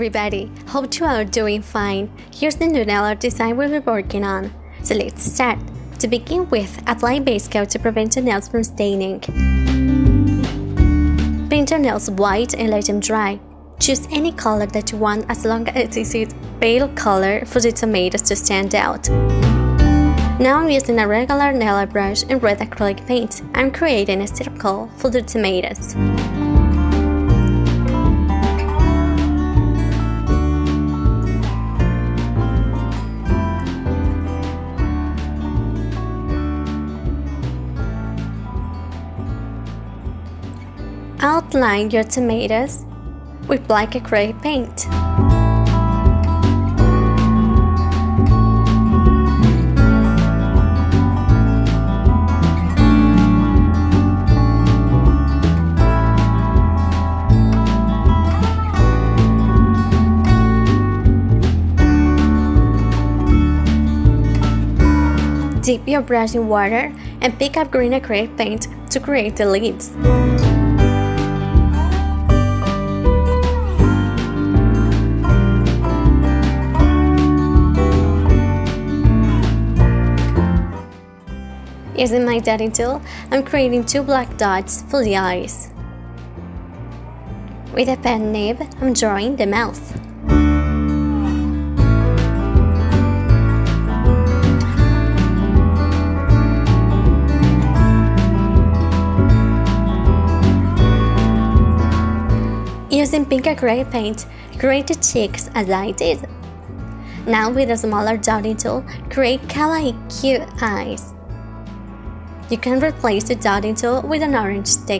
everybody, hope you are doing fine. Here's the new nail art design we'll be working on. So let's start. To begin with, apply base coat to prevent your nails from staining. Paint your nails white and let them dry. Choose any color that you want as long as it is a pale color for the tomatoes to stand out. Now I'm using a regular nail art brush and red acrylic paint. I'm creating a circle for the tomatoes. Outline your tomatoes with black acrylic paint. Dip your brush in water and pick up green acrylic paint to create the leaves. Using my dotting tool, I'm creating two black dots for the eyes. With a pen nib, I'm drawing the mouth. Using pink acrylic paint, create the cheeks as I did. Now with a smaller dotting tool, create kawaii cute eyes. You can replace the dotting tool with an orange stick.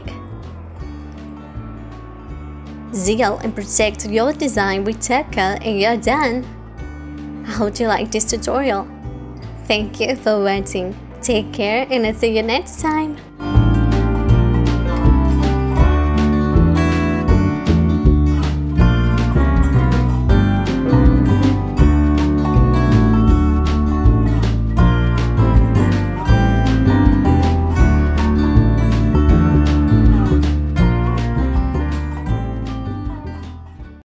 Seal and protect your design with tape and you're done. I hope you liked this tutorial. Thank you for watching. Take care and I'll see you next time.